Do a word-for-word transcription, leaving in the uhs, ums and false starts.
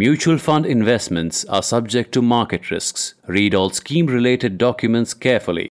Mutual fund investments are subject to market risks. Read all scheme-related documents carefully.